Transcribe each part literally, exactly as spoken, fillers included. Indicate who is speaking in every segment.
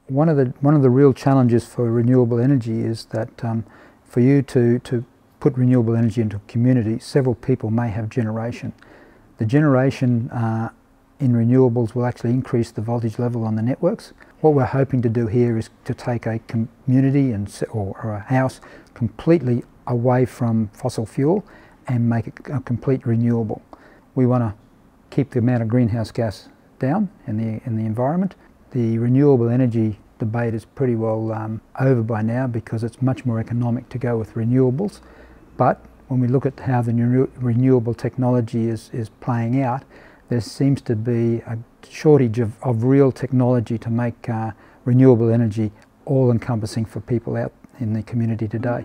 Speaker 1: One of the one of the real challenges for renewable energy is that um, for you to, to put renewable energy into a community, several people may have generation. The generation uh, in renewables will actually increase the voltage level on the networks. What we're hoping to do here is to take a community and or, or a house completely away from fossil fuel and make it a complete renewable. We want to keep the amount of greenhouse gas down in the in the environment. The renewable energy debate is pretty well um, over by now because it's much more economic to go with renewables. But when we look at how the renew renewable technology is, is playing out, there seems to be a shortage of, of real technology to make uh, renewable energy all-encompassing for people out in the community today.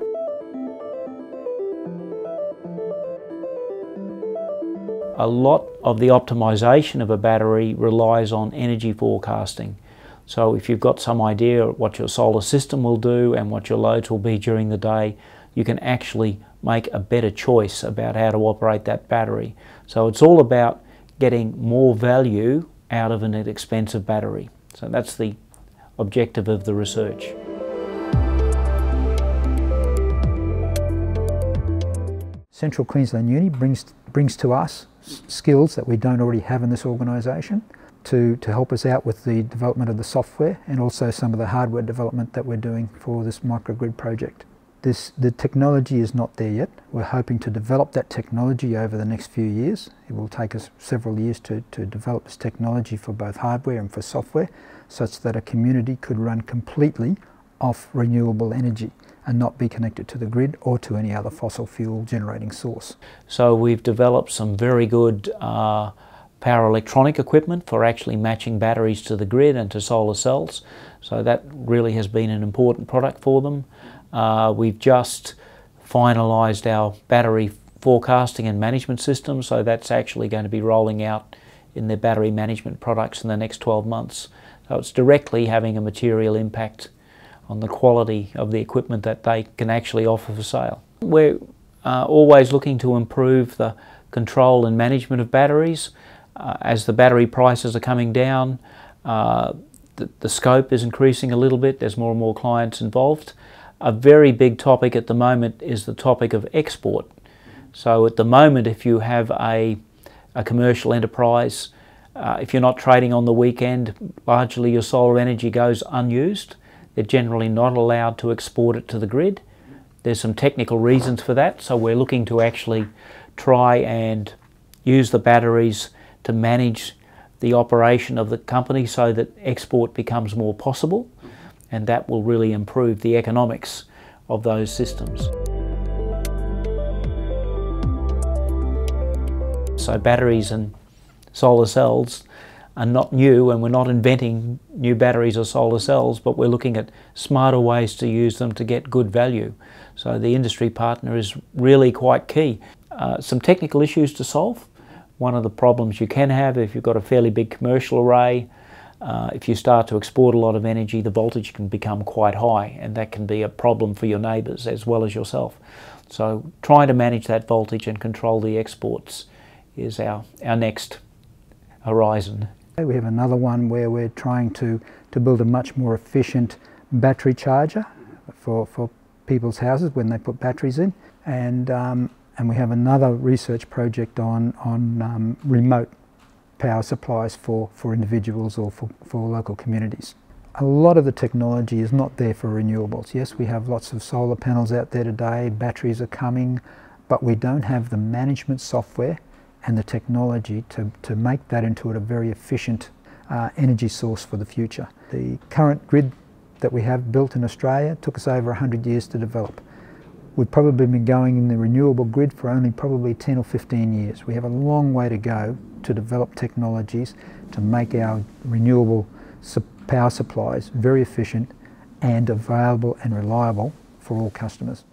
Speaker 2: A lot of the optimization of a battery relies on energy forecasting. So if you've got some idea what your solar system will do and what your loads will be during the day, you can actually make a better choice about how to operate that battery. So it's all about getting more value out of an expensive battery. So that's the objective of the research.
Speaker 1: Central Queensland Uni brings, brings to us skills that we don't already have in this organisation to, to help us out with the development of the software and also some of the hardware development that we're doing for this microgrid project. This, the technology is not there yet. We're hoping to develop that technology over the next few years. It will take us several years to, to develop this technology for both hardware and for software, such that a community could run completely off renewable energy and not be connected to the grid or to any other fossil fuel generating source.
Speaker 2: So we've developed some very good uh, power electronic equipment for actually matching batteries to the grid and to solar cells. So that really has been an important product for them. Uh, we've just finalised our battery forecasting and management system, so that's actually going to be rolling out in their battery management products in the next twelve months. So it's directly having a material impact on the quality of the equipment that they can actually offer for sale. We're uh, always looking to improve the control and management of batteries. Uh, as the battery prices are coming down, uh, the, the scope is increasing a little bit. There's more and more clients involved. A very big topic at the moment is the topic of export. So at the moment, if you have a, a commercial enterprise, uh, if you're not trading on the weekend, largely your solar energy goes unused. They're generally not allowed to export it to the grid. There's some technical reasons for that, so we're looking to actually try and use the batteries to manage the operation of the company so that export becomes more possible, and that will really improve the economics of those systems. So batteries and solar cells are not new, and we're not inventing new batteries or solar cells, but we're looking at smarter ways to use them to get good value. So the industry partner is really quite key. Uh, some technical issues to solve. One of the problems you can have if you've got a fairly big commercial array, uh, if you start to export a lot of energy, the voltage can become quite high, and that can be a problem for your neighbours as well as yourself. So trying to manage that voltage and control the exports is our, our next horizon.
Speaker 1: We have another one where we're trying to, to build a much more efficient battery charger for, for people's houses when they put batteries in. And, um, and we have another research project on, on um, remote power supplies for, for individuals or for, for local communities. A lot of the technology is not there for renewables. Yes, we have lots of solar panels out there today, batteries are coming, but we don't have the management software and the technology to, to make that into a very efficient uh, energy source for the future. The current grid that we have built in Australia took us over one hundred years to develop. We've probably been going in the renewable grid for only probably ten or fifteen years. We have a long way to go to develop technologies to make our renewable power supplies very efficient and available and reliable for all customers.